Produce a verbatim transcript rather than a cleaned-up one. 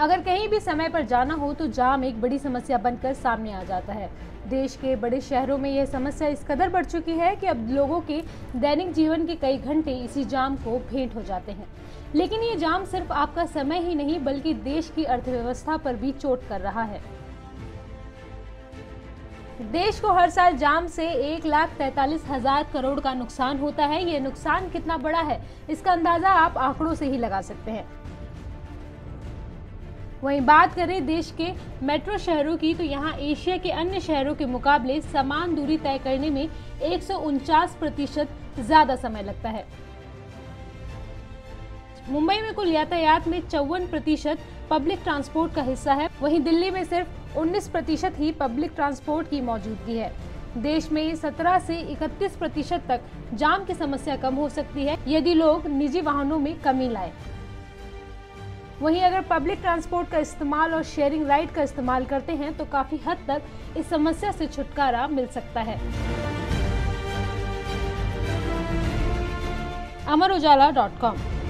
अगर कहीं भी समय पर जाना हो तो जाम एक बड़ी समस्या बनकर सामने आ जाता है। देश के बड़े शहरों में यह समस्या इस कदर बढ़ चुकी है कि अब लोगों के दैनिक जीवन के कई घंटे इसी जाम को भेंट हो जाते हैं। लेकिन ये जाम सिर्फ आपका समय ही नहीं बल्कि देश की अर्थव्यवस्था पर भी चोट कर रहा है। देश को हर साल जाम से एक लाख तैतालीस हजार करोड़ का नुकसान होता है। ये नुकसान कितना बड़ा है इसका अंदाजा आप आंकड़ों से ही लगा सकते हैं। वहीं बात करें देश के मेट्रो शहरों की तो यहाँ एशिया के अन्य शहरों के मुकाबले समान दूरी तय करने में एक सौ उनचास प्रतिशत ज्यादा समय लगता है। मुंबई में कुल यातायात में चौवन प्रतिशत पब्लिक ट्रांसपोर्ट का हिस्सा है, वहीं दिल्ली में सिर्फ उन्नीस प्रतिशत ही पब्लिक ट्रांसपोर्ट की मौजूदगी है। देश में सत्रह से इकतीस प्रतिशत तक जाम की समस्या कम हो सकती है यदि लोग निजी वाहनों में कमी लाएं। वहीं अगर पब्लिक ट्रांसपोर्ट का इस्तेमाल और शेयरिंग राइड का इस्तेमाल करते हैं तो काफी हद तक इस समस्या से छुटकारा मिल सकता है। Amar Ujala dot com